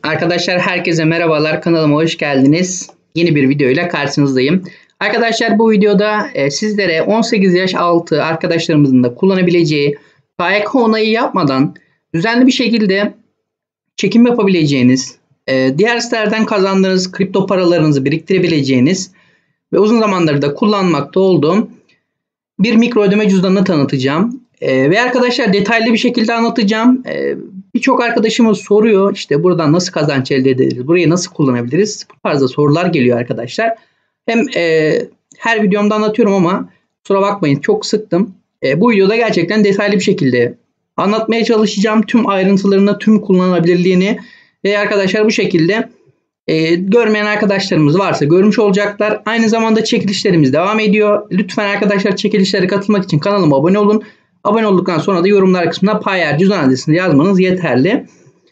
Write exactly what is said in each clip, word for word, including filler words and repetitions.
Arkadaşlar herkese merhabalar, kanalıma hoş geldiniz. Yeni bir video ile karşınızdayım. Arkadaşlar bu videoda e, sizlere on sekiz yaş altı arkadaşlarımızın da kullanabileceği K Y K onayı yapmadan düzenli bir şekilde çekim yapabileceğiniz, e, diğer sitelerden kazandığınız kripto paralarınızı biriktirebileceğiniz ve uzun zamandır da kullanmakta olduğum bir mikro ödeme cüzdanını tanıtacağım. E, ve arkadaşlar detaylı bir şekilde anlatacağım. E, Birçok arkadaşımız soruyor, işte buradan nasıl kazanç elde ederiz, burayı nasıl kullanabiliriz? Bu tarzda sorular geliyor arkadaşlar. Hem e, her videomda anlatıyorum ama kusura bakmayın çok sıktım. E, bu videoda gerçekten detaylı bir şekilde anlatmaya çalışacağım. Tüm ayrıntılarını, tüm kullanılabilirliğini ve arkadaşlar bu şekilde e, görmeyen arkadaşlarımız varsa görmüş olacaklar. Aynı zamanda çekilişlerimiz devam ediyor. Lütfen arkadaşlar çekilişlere katılmak için kanalıma abone olun. Abone olduktan sonra da yorumlar kısmına Payer cüzdan adresini yazmanız yeterli.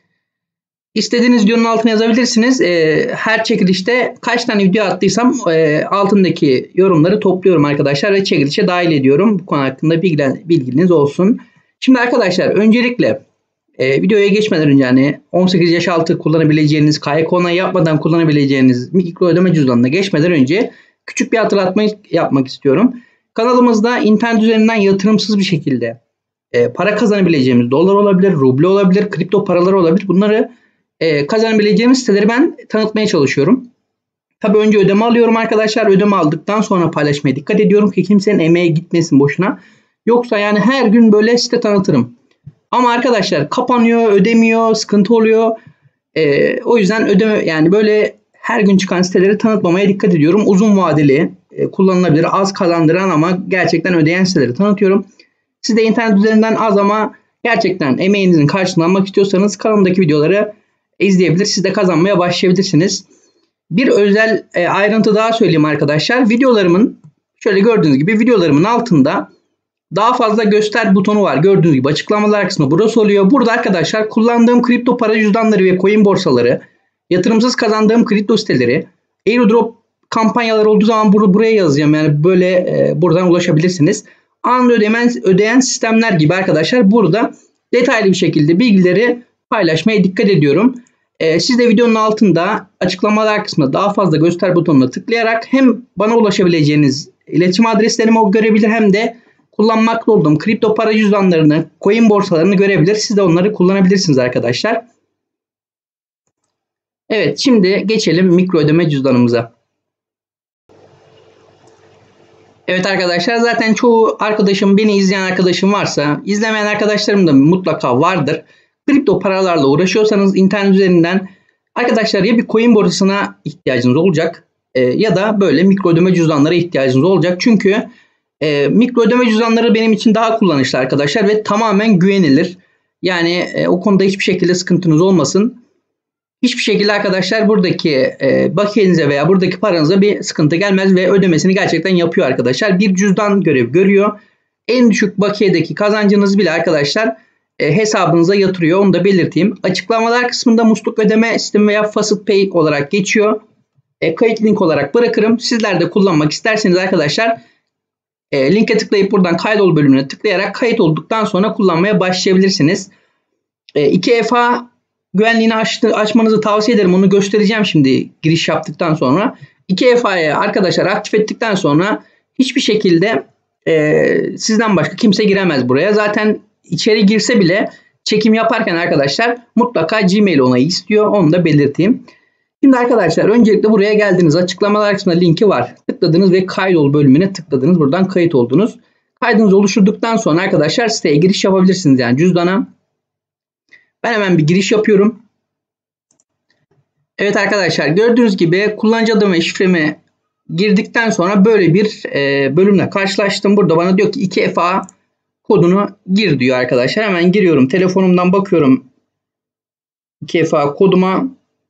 İstediğiniz videonun altına yazabilirsiniz. E, her çekilişte kaç tane video attıysam e, altındaki yorumları topluyorum arkadaşlar ve çekilişe dahil ediyorum. Bu konu hakkında bilginiz olsun. Şimdi arkadaşlar öncelikle e, videoya geçmeden önce yani on sekiz yaş altı kullanabileceğiniz, K Y K onayı yapmadan kullanabileceğiniz mikro ödeme cüzdanına geçmeden önce küçük bir hatırlatma yapmak istiyorum. Kanalımızda internet üzerinden yatırımsız bir şekilde e, para kazanabileceğimiz dolar olabilir, ruble olabilir, kripto paralar olabilir. Bunları e, kazanabileceğimiz siteleri ben tanıtmaya çalışıyorum. Tabii önce ödeme alıyorum arkadaşlar. Ödeme aldıktan sonra paylaşmaya dikkat ediyorum ki kimsenin emeği gitmesin boşuna. Yoksa yani her gün böyle site tanıtırım. Ama arkadaşlar kapanıyor, ödemiyor, sıkıntı oluyor. E, o yüzden ödeme yani böyle her gün çıkan siteleri tanıtmamaya dikkat ediyorum. Uzun vadeli, e, kullanılabilir, az kazandıran ama gerçekten ödeyen siteleri tanıtıyorum. Siz de internet üzerinden az ama gerçekten emeğinizin karşılığını almak istiyorsanız kanalımdaki videoları izleyebilir. Siz de kazanmaya başlayabilirsiniz. Bir özel e, ayrıntı daha söyleyeyim arkadaşlar. Videolarımın şöyle gördüğünüz gibi videolarımın altında daha fazla göster butonu var. Gördüğünüz gibi açıklamalar kısmı burası oluyor. Burada arkadaşlar kullandığım kripto para cüzdanları ve coin borsaları, yatırımsız kazandığım kripto siteleri, airdrop kampanyaları olduğu zaman bur buraya yazacağım. Yani böyle e, buradan ulaşabilirsiniz. Anında ödemen, ödeyen sistemler gibi arkadaşlar burada detaylı bir şekilde bilgileri paylaşmaya dikkat ediyorum. E, siz de videonun altında açıklamalar kısmında daha fazla göster butonuna tıklayarak hem bana ulaşabileceğiniz iletişim adreslerimi görebilir hem de kullanmakta olduğum kripto para cüzdanlarını, coin borsalarını görebilir. Siz de onları kullanabilirsiniz arkadaşlar. Evet, şimdi geçelim mikro ödeme cüzdanımıza. Evet arkadaşlar, zaten çoğu arkadaşım, beni izleyen arkadaşım varsa, izlemeyen arkadaşlarım da mutlaka vardır. Kripto paralarla uğraşıyorsanız internet üzerinden arkadaşlar ya bir coin borsasına ihtiyacınız olacak e, ya da böyle mikro ödeme cüzdanlara ihtiyacınız olacak. Çünkü e, mikro ödeme cüzdanları benim için daha kullanışlı arkadaşlar ve tamamen güvenilir. Yani e, o konuda hiçbir şekilde sıkıntınız olmasın. Hiçbir şekilde arkadaşlar buradaki e, bakiyenize veya buradaki paranıza bir sıkıntı gelmez ve ödemesini gerçekten yapıyor arkadaşlar. Bir cüzdan görevi görüyor. En düşük bakiyedeki kazancınız bile arkadaşlar e, hesabınıza yatırıyor. Onu da belirteyim. Açıklamalar kısmında musluk ödeme sistemi veya Facet Pay olarak geçiyor. E, kayıt link olarak bırakırım. Sizler de kullanmak isterseniz arkadaşlar e, linke tıklayıp buradan kaydol bölümüne tıklayarak kayıt olduktan sonra kullanmaya başlayabilirsiniz. E, iki F A güvenliğini açtı, açmanızı tavsiye ederim. Onu göstereceğim şimdi giriş yaptıktan sonra. iki F A'yı arkadaşlar aktif ettikten sonra hiçbir şekilde e, sizden başka kimse giremez buraya. Zaten içeri girse bile çekim yaparken arkadaşlar mutlaka Gmail onayı istiyor. Onu da belirteyim. Şimdi arkadaşlar öncelikle buraya geldiniz. Açıklamalar kısmında linki var. Tıkladınız ve kaydol bölümüne tıkladınız. Buradan kayıt oldunuz. Kaydınızı oluşturduktan sonra arkadaşlar siteye giriş yapabilirsiniz. Yani cüzdana. Ben hemen bir giriş yapıyorum. Evet arkadaşlar, gördüğünüz gibi kullanıcı adım ve şifremi girdikten sonra böyle bir e, bölümle karşılaştım. Burada bana diyor ki iki F A kodunu gir diyor arkadaşlar. Hemen giriyorum. Telefonumdan bakıyorum iki F A koduma.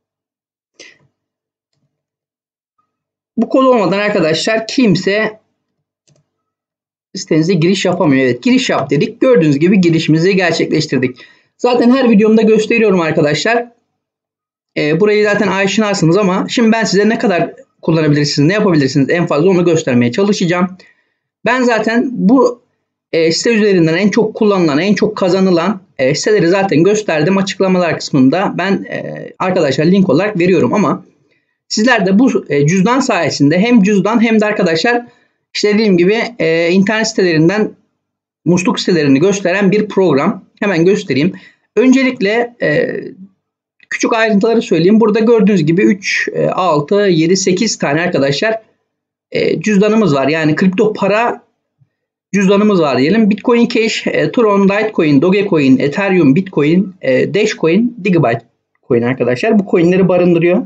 Bu kod olmadan arkadaşlar kimse sitenize giriş yapamıyor. Evet, giriş yap dedik. Gördüğünüz gibi girişimizi gerçekleştirdik. Zaten her videomda gösteriyorum arkadaşlar. E, burayı zaten aşinasınız ama şimdi ben size ne kadar kullanabilirsiniz, ne yapabilirsiniz en fazla onu göstermeye çalışacağım. Ben zaten bu e, site üzerinden en çok kullanılan, en çok kazanılan e, siteleri zaten gösterdim açıklamalar kısmında. Ben e, arkadaşlar link olarak veriyorum ama sizler de bu e, cüzdan sayesinde hem cüzdan hem de arkadaşlar işte dediğim gibi e, internet sitelerinden musluk sitelerini gösteren bir program. Hemen göstereyim. Öncelikle e, küçük ayrıntıları söyleyeyim. Burada gördüğünüz gibi üç, altı, yedi, sekiz tane arkadaşlar e, cüzdanımız var. Yani kripto para cüzdanımız var diyelim. Bitcoin Cash, e, Tron, Litecoin, Dogecoin, Ethereum, Bitcoin, e, Dashcoin, Gigabyte Coin arkadaşlar. Bu coinleri barındırıyor.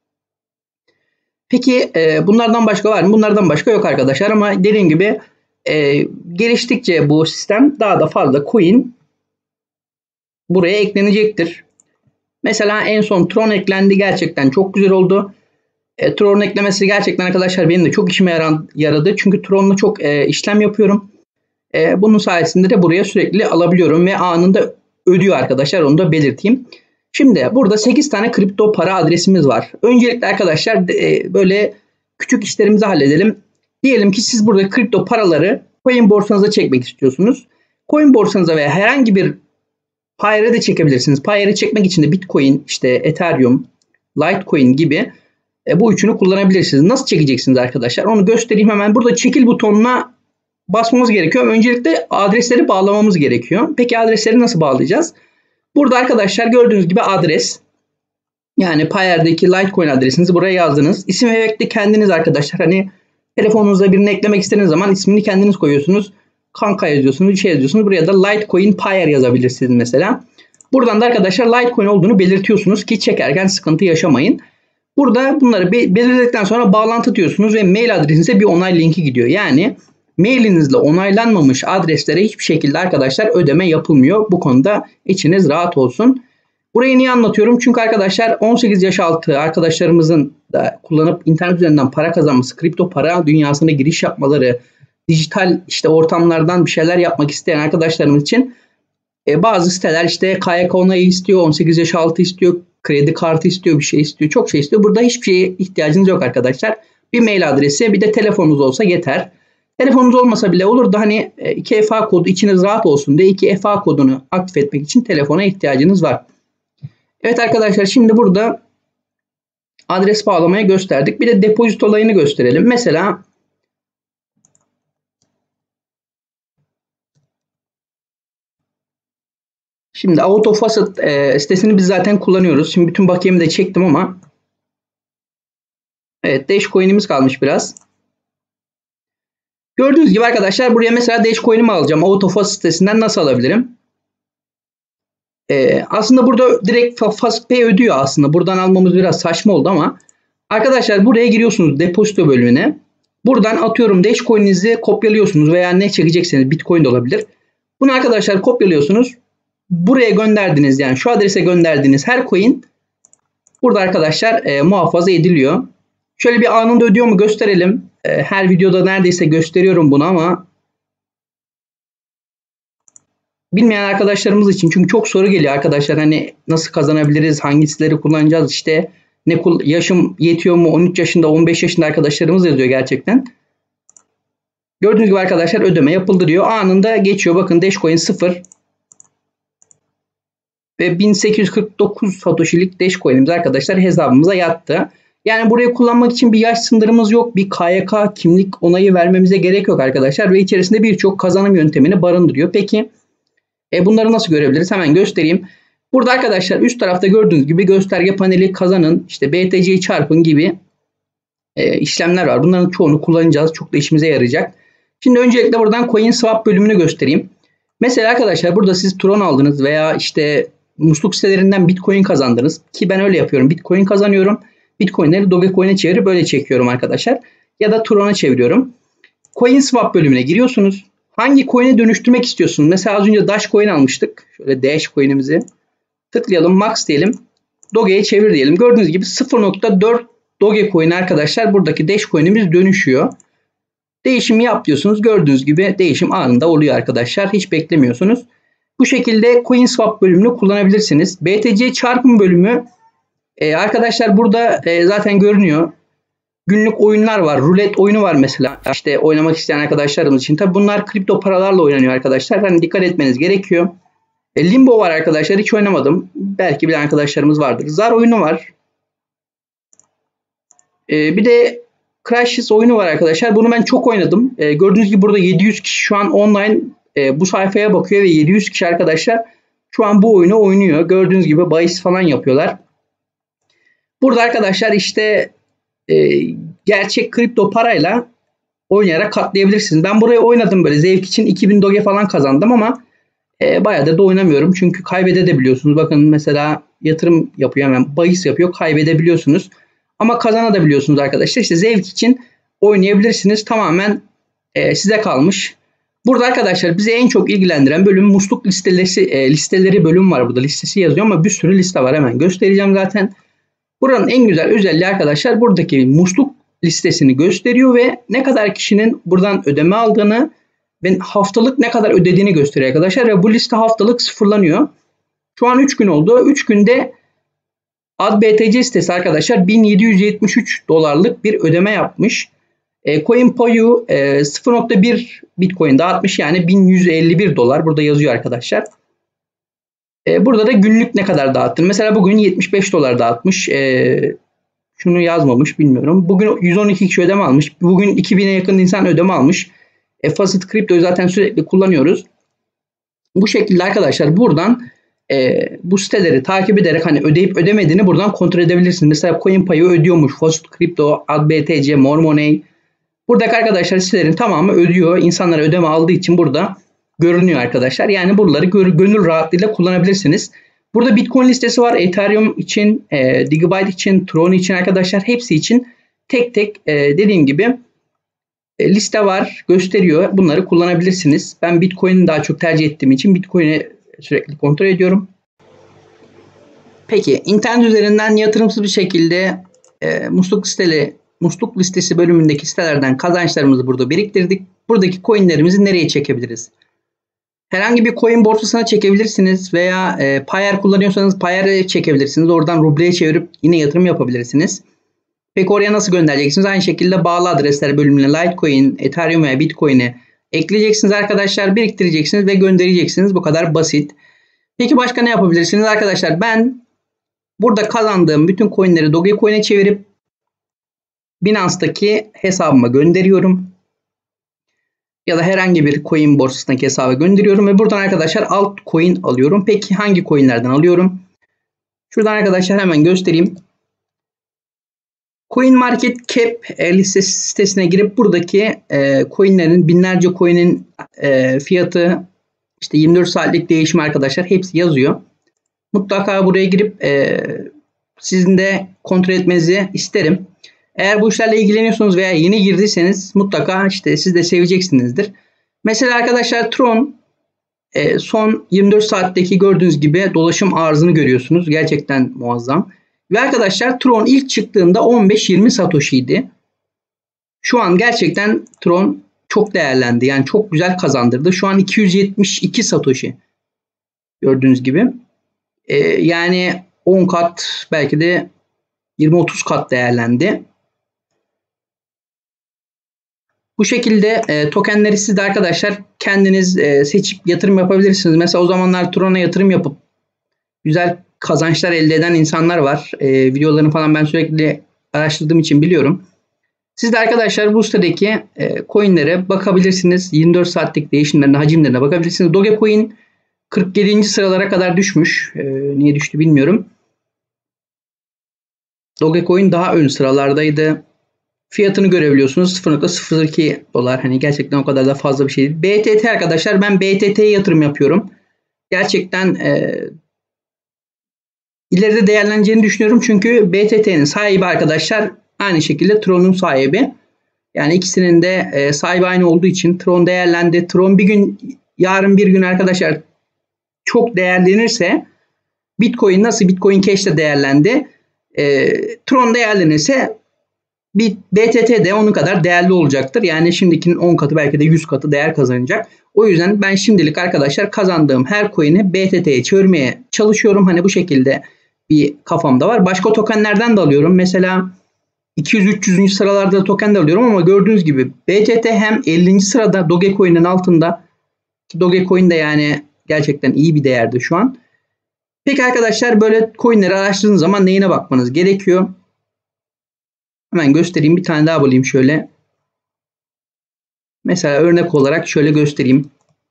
Peki e, bunlardan başka var mı? Bunlardan başka yok arkadaşlar ama dediğim gibi e, geliştikçe bu sistem daha da fazla coin buraya eklenecektir. Mesela en son Tron eklendi. Gerçekten çok güzel oldu. E, Tron eklemesi gerçekten arkadaşlar benim de çok işime yaran, yaradı. Çünkü Tron'la çok e, işlem yapıyorum. E, bunun sayesinde de buraya sürekli alabiliyorum ve anında ödüyor arkadaşlar. Onu da belirteyim. Şimdi burada sekiz tane kripto para adresimiz var. Öncelikle arkadaşlar e, böyle küçük işlerimizi halledelim. Diyelim ki siz burada kripto paraları coin borsanıza çekmek istiyorsunuz. Coin borsanıza veya herhangi bir Payr'a da çekebilirsiniz. Payr'ı çekmek için de Bitcoin, işte Ethereum, Litecoin gibi e, bu üçünü kullanabilirsiniz. Nasıl çekeceksiniz arkadaşlar? Onu göstereyim hemen. Burada çekil butonuna basmamız gerekiyor. Öncelikle adresleri bağlamamız gerekiyor. Peki adresleri nasıl bağlayacağız? Burada arkadaşlar gördüğünüz gibi adres. Yani Payr'daki Litecoin adresinizi buraya yazdınız. İsim ve ekle kendiniz arkadaşlar. Hani telefonunuza birini eklemek istediğiniz zaman ismini kendiniz koyuyorsunuz. Kanka yazıyorsunuz, bir şey yazıyorsunuz. Buraya da Litecoin Pair yazabilirsiniz mesela. Buradan da arkadaşlar Litecoin olduğunu belirtiyorsunuz ki çekerken sıkıntı yaşamayın. Burada bunları belirledikten sonra bağlantı diyorsunuz ve mail adresinize bir onay linki gidiyor. Yani mailinizle onaylanmamış adreslere hiçbir şekilde arkadaşlar ödeme yapılmıyor. Bu konuda içiniz rahat olsun. Burayı niye anlatıyorum? Çünkü arkadaşlar on sekiz yaş altı arkadaşlarımızın da kullanıp internet üzerinden para kazanması, kripto para dünyasına giriş yapmaları, dijital işte ortamlardan bir şeyler yapmak isteyen arkadaşlarımız için e, bazı siteler işte K Y K onayı istiyor, on sekiz yaş altı istiyor, kredi kartı istiyor, bir şey istiyor, çok şey istiyor. Burada hiçbir şeye ihtiyacınız yok arkadaşlar. Bir mail adresi, bir de telefonunuz olsa yeter. Telefonunuz olmasa bile olur da hani iki F A kodu içiniz rahat olsun diye iki F A kodunu aktif etmek için telefona ihtiyacınız var. Evet arkadaşlar, şimdi burada adres bağlamaya gösterdik. Bir de depozit olayını gösterelim. Mesela şimdi AutoFaucet e, sitesini biz zaten kullanıyoruz. Şimdi bütün bakiyemi de çektim ama evet, Dashcoin'imiz kalmış biraz. Gördüğünüz gibi arkadaşlar buraya mesela Dashcoin'imi alacağım. AutoFaucet sitesinden nasıl alabilirim? Ee, aslında burada direkt FastPay ödüyor aslında. Buradan almamız biraz saçma oldu ama arkadaşlar buraya giriyorsunuz depozito bölümüne. Buradan atıyorum Dashcoin'inizi kopyalıyorsunuz veya ne çekecekseniz Bitcoin de olabilir. Bunu arkadaşlar kopyalıyorsunuz. Buraya gönderdiğiniz, yani şu adrese gönderdiğiniz her coin burada arkadaşlar e, muhafaza ediliyor. Şöyle bir anında ödüyor mu gösterelim. E, her videoda neredeyse gösteriyorum bunu ama bilmeyen arkadaşlarımız için, çünkü çok soru geliyor arkadaşlar, hani nasıl kazanabiliriz, hangi siteleri kullanacağız, işte ne yaşım yetiyor mu, on üç yaşında on beş yaşında arkadaşlarımız yazıyor gerçekten. Gördüğünüz gibi arkadaşlar ödeme yapıldı diyor. Anında geçiyor. Bakın Dashcoin sıfır ve bin sekiz yüz kırk dokuz Satoshi'lik Dashcoin'imiz arkadaşlar hesabımıza yattı. Yani burayı kullanmak için bir yaş sınırımız yok. Bir K Y K kimlik onayı vermemize gerek yok arkadaşlar. Ve içerisinde birçok kazanım yöntemini barındırıyor. Peki e bunları nasıl görebiliriz? Hemen göstereyim. Burada arkadaşlar üst tarafta gördüğünüz gibi gösterge paneli, kazanın, işte B T C'yi çarpın gibi e, işlemler var. Bunların çoğunu kullanacağız. Çok da işimize yarayacak. Şimdi öncelikle buradan Coin Swap bölümünü göstereyim. Mesela arkadaşlar burada siz Tron aldınız veya işte musluk sitelerinden Bitcoin kazandınız. Ki ben öyle yapıyorum. Bitcoin kazanıyorum. Bitcoin'leri Dogecoin'e çevirip böyle çekiyorum arkadaşlar. Ya da Tron'a çeviriyorum. Coin Swap bölümüne giriyorsunuz. Hangi coin'e dönüştürmek istiyorsunuz? Mesela az önce Dashcoin almıştık. Şöyle Dashcoin'imizi tıklayalım. Max diyelim. Doge'ye çevir diyelim. Gördüğünüz gibi sıfır nokta dört Dogecoin arkadaşlar buradaki Dashcoin'imiz dönüşüyor. Değişimi yap diyorsunuz. Gördüğünüz gibi değişim anında oluyor arkadaşlar. Hiç beklemiyorsunuz. Bu şekilde CoinSwap bölümünü kullanabilirsiniz. B T C çarpım bölümü e, arkadaşlar burada e, zaten görünüyor. günlük oyunlar var. Rulet oyunu var mesela. İşte oynamak isteyen arkadaşlarımız için. Tabi bunlar kripto paralarla oynanıyor arkadaşlar. Hani dikkat etmeniz gerekiyor. E, Limbo var arkadaşlar. Hiç oynamadım. Belki bilen arkadaşlarımız vardır. Zar oyunu var. E, bir de Crashes oyunu var arkadaşlar. Bunu ben çok oynadım. E, gördüğünüz gibi burada yedi yüz kişi şu an online e, bu sayfaya bakıyor ve yedi yüz kişi arkadaşlar şu an bu oyunu oynuyor. Gördüğünüz gibi bahis falan yapıyorlar. Burada arkadaşlar işte e, gerçek kripto parayla oynayarak katlayabilirsiniz. Ben buraya oynadım böyle zevk için iki bin doge falan kazandım ama e, bayağıdır da oynamıyorum. Çünkü kaybedebiliyorsunuz. Bakın mesela yatırım yapıyor hemen bahis yapıyor, kaybedebiliyorsunuz. Ama kazanabiliyorsunuz arkadaşlar. İşte zevk için oynayabilirsiniz. Tamamen e, size kalmış. Burada arkadaşlar bizi en çok ilgilendiren bölüm musluk listeleri, e, listeleri bölüm var burada. Listesi yazıyor ama bir sürü liste var. Hemen göstereceğim zaten. Buranın en güzel özelliği arkadaşlar buradaki musluk listesini gösteriyor ve ne kadar kişinin buradan ödeme aldığını ve haftalık ne kadar ödediğini gösteriyor arkadaşlar. Ve bu liste haftalık sıfırlanıyor. Şu an üç gün oldu. üç günde A D B T C sitesi arkadaşlar bin yedi yüz yetmiş üç dolarlık bir ödeme yapmış. E, CoinPo'yu e, sıfır nokta bir Bitcoin dağıtmış, yani bin yüz elli bir dolar burada yazıyor arkadaşlar. E, burada da günlük ne kadar dağıttın. Mesela bugün yetmiş beş dolar dağıtmış. E, şunu yazmamış, bilmiyorum. Bugün yüz on iki kişi ödeme almış. Bugün iki bine yakın insan ödeme almış. E, Facet Crypto'yu zaten sürekli kullanıyoruz. Bu şekilde arkadaşlar buradan e, bu siteleri takip ederek hani ödeyip ödemediğini buradan kontrol edebilirsiniz. Mesela CoinPay'ı ödüyormuş. Facet Crypto, A D B T C, Mormoney. Buradaki arkadaşlar sitelerin tamamı ödüyor. İnsanlara ödeme aldığı için burada görünüyor arkadaşlar. Yani buraları gönül rahatlığıyla kullanabilirsiniz. Burada Bitcoin listesi var. Ethereum için, e, Gigabyte için, Tron için arkadaşlar. Hepsi için tek tek e, dediğim gibi e, liste var. Gösteriyor. Bunları kullanabilirsiniz. Ben Bitcoin'i daha çok tercih ettiğim için Bitcoin'i sürekli kontrol ediyorum. Peki internet üzerinden yatırımsız bir şekilde e, musluk listeli musluk listesi bölümündeki sitelerden kazançlarımızı burada biriktirdik. Buradaki coinlerimizi nereye çekebiliriz? Herhangi bir coin borsasına çekebilirsiniz veya e, Payer kullanıyorsanız Payer'e çekebilirsiniz. Oradan rubleye çevirip yine yatırım yapabilirsiniz. Peki oraya nasıl göndereceksiniz? Aynı şekilde bağlı adresler bölümüne Litecoin, Ethereum veya Bitcoin'i ekleyeceksiniz arkadaşlar. Biriktireceksiniz ve göndereceksiniz. Bu kadar basit. Peki başka ne yapabilirsiniz arkadaşlar? Ben burada kazandığım bütün coinleri Dogecoin'e çevirip Binance'daki hesabıma gönderiyorum. Ya da herhangi bir coin borsasındaki hesaba gönderiyorum ve buradan arkadaşlar altcoin alıyorum. Peki hangi coinlerden alıyorum? Şuradan arkadaşlar hemen göstereyim. CoinMarketCap listesi sitesine girip buradaki e, coinlerin, binlerce coin'in e, fiyatı, işte yirmi dört saatlik değişimi arkadaşlar hepsi yazıyor. Mutlaka buraya girip e, sizin de kontrol etmenizi isterim. Eğer bu işlerle ilgileniyorsunuz veya yeni girdiyseniz mutlaka işte siz de seveceksinizdir. Mesela arkadaşlar Tron e, son yirmi dört saatteki gördüğünüz gibi dolaşım arzını görüyorsunuz. Gerçekten muazzam. Ve arkadaşlar Tron ilk çıktığında on beş yirmi Satoshi'ydi. Şu an gerçekten Tron çok değerlendi. Yani çok güzel kazandırdı. Şu an iki yüz yetmiş iki Satoshi. Gördüğünüz gibi. E, yani on kat, belki de yirmi otuz kat değerlendi. Bu şekilde e, tokenleri siz de arkadaşlar kendiniz e, seçip yatırım yapabilirsiniz. Mesela o zamanlar Tron'a yatırım yapıp güzel kazançlar elde eden insanlar var. E, videolarını falan ben sürekli araştırdığım için biliyorum. Siz de arkadaşlar bu sitedeki e, coinlere bakabilirsiniz. yirmi dört saatlik değişimlerine, hacimlerine bakabilirsiniz. Dogecoin kırk yedinci sıralara kadar düşmüş. E, niye düştü bilmiyorum. Dogecoin daha ön sıralardaydı. Fiyatını görebiliyorsunuz. sıfır nokta sıfır iki dolar. Hani gerçekten o kadar da fazla bir şey değil. B T T arkadaşlar, ben B T T'ye yatırım yapıyorum. Gerçekten e, ileride değerleneceğini düşünüyorum. Çünkü B T T'nin sahibi arkadaşlar aynı şekilde Tron'un sahibi. Yani ikisinin de e, sahibi aynı olduğu için Tron değerlendi. Tron bir gün, yarın bir gün arkadaşlar çok değerlenirse, Bitcoin nasıl Bitcoin Cash de değerlendi, e, Tron değerlenirse B T T de onun kadar değerli olacaktır. Yani şimdikinin on katı, belki de yüz katı değer kazanacak. O yüzden ben şimdilik arkadaşlar kazandığım her coin'i B T T'ye çevirmeye çalışıyorum. Hani bu şekilde bir kafamda var. Başka tokenlerden de alıyorum. Mesela iki yüz üç yüz. sıralarda token de alıyorum ama gördüğünüz gibi B T T hem ellinci sırada Dogecoin'in altında. Dogecoin de yani gerçekten iyi bir değerde şu an. Peki arkadaşlar, böyle coinleri araştırdığınız zaman neyine bakmanız gerekiyor? Hemen göstereyim. Bir tane daha bulayım şöyle. Mesela örnek olarak şöyle göstereyim.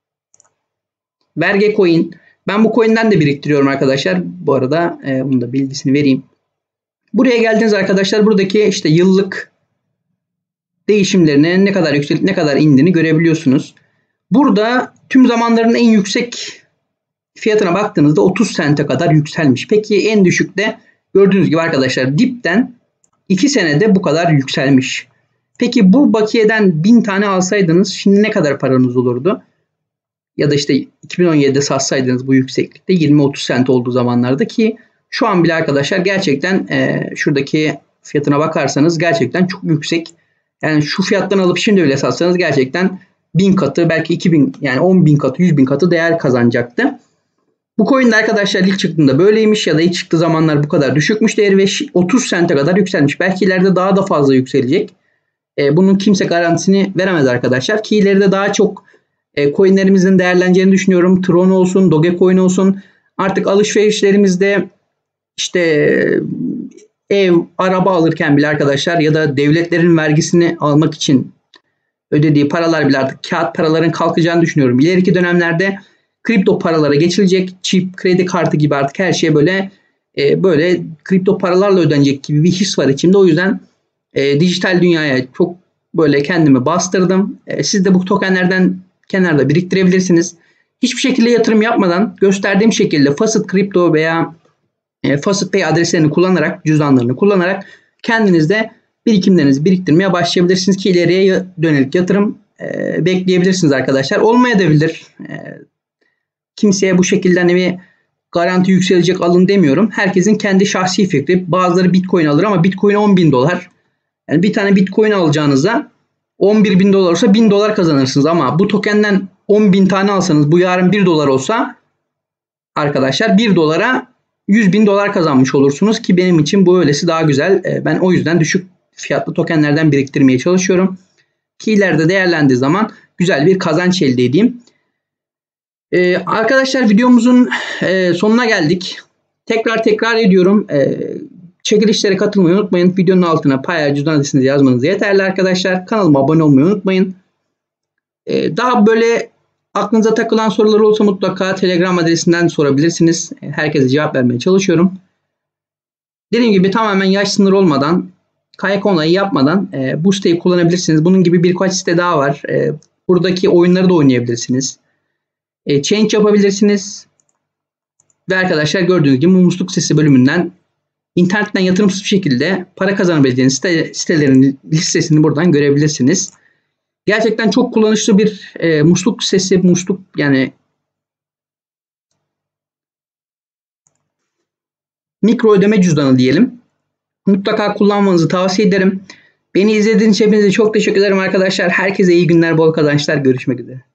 Vergecoin. Ben bu coin'den de biriktiriyorum arkadaşlar. Bu arada e, bunun da bilgisini vereyim. Buraya geldiğiniz arkadaşlar, buradaki işte yıllık değişimlerini ne kadar yükselip ne kadar indiğini görebiliyorsunuz. Burada tüm zamanların en yüksek fiyatına baktığınızda otuz sente kadar yükselmiş. Peki en düşükte gördüğünüz gibi arkadaşlar dipten iki senede bu kadar yükselmiş. Peki bu bakiyeden bin tane alsaydınız şimdi ne kadar paranız olurdu? Ya da işte iki bin on yedide satsaydınız bu yükseklikte yirmi otuz sent olduğu zamanlarda, ki şu an bile arkadaşlar gerçekten e, şuradaki fiyatına bakarsanız gerçekten çok yüksek. Yani şu fiyattan alıp şimdi bile satsanız gerçekten bin katı, belki iki bin, yani on bin katı, yüz bin katı değer kazanacaktı. Bu coin de arkadaşlar ilk çıktığında böyleymiş ya da ilk çıktığı zamanlar bu kadar düşükmüş değeri ve otuz sente kadar yükselmiş. Belki ileride daha da fazla yükselecek. E, bunun kimse garantisini veremez arkadaşlar. Ki ileride daha çok e, coinlerimizin değerleneceğini düşünüyorum. Tron olsun, Dogecoin olsun. Artık alışverişlerimizde işte ev, araba alırken bile arkadaşlar ya da devletlerin vergisini almak için ödediği paralar bile artık kağıt paraların kalkacağını düşünüyorum. İleriki dönemlerde kripto paralara geçilecek. Çip, kredi kartı gibi artık her şey böyle e, böyle kripto paralarla ödenecek gibi bir his var içimde. O yüzden e, dijital dünyaya çok böyle kendimi bastırdım. E, siz de bu tokenlerden kenarda biriktirebilirsiniz. Hiçbir şekilde yatırım yapmadan gösterdiğim şekilde Facet Crypto veya e, Facet Pay adreslerini kullanarak, cüzdanlarını kullanarak kendiniz de birikimlerinizi biriktirmeye başlayabilirsiniz ki ileriye dönelik yatırım e, bekleyebilirsiniz arkadaşlar. Olmayabilir. E, kimseye bu şekilde hani bir garanti yükselecek alın demiyorum. Herkesin kendi şahsi fikri. Bazıları Bitcoin alır ama Bitcoin on bin dolar. Yani bir tane Bitcoin alacağınıza on bir bin dolar olsa bin dolar kazanırsınız. Ama bu tokenden on bin tane alsanız, bu yarın bir dolar olsa arkadaşlar bir dolara yüz bin dolar kazanmış olursunuz ki benim için bu öylesi daha güzel. Ben o yüzden düşük fiyatlı tokenlerden biriktirmeye çalışıyorum. Ki ileride değerlendiği zaman güzel bir kazanç elde edeyim. Ee, arkadaşlar videomuzun e, sonuna geldik. Tekrar tekrar ediyorum. E, çekilişlere katılmayı unutmayın. Videonun altına paylaş cüzdan adresinizi yazmanız yeterli arkadaşlar. Kanalıma abone olmayı unutmayın. E, daha böyle aklınıza takılan sorular olsa mutlaka Telegram adresinden sorabilirsiniz. Herkese cevap vermeye çalışıyorum. Dediğim gibi tamamen yaş sınırı olmadan, kayak onayı yapmadan e, bu siteyi kullanabilirsiniz. Bunun gibi birkaç site daha var. E, buradaki oyunları da oynayabilirsiniz. E, change yapabilirsiniz. Ve arkadaşlar gördüğünüz gibi musluk sesi bölümünden internetten yatırımsız bir şekilde para kazanabileceğiniz site, sitelerin listesini buradan görebilirsiniz. Gerçekten çok kullanışlı bir e, musluk sesi, musluk yani mikro ödeme cüzdanı diyelim. Mutlaka kullanmanızı tavsiye ederim. Beni izlediğiniz için hepinize çok teşekkür ederim arkadaşlar. Herkese iyi günler, bol kazançlar. Görüşmek üzere.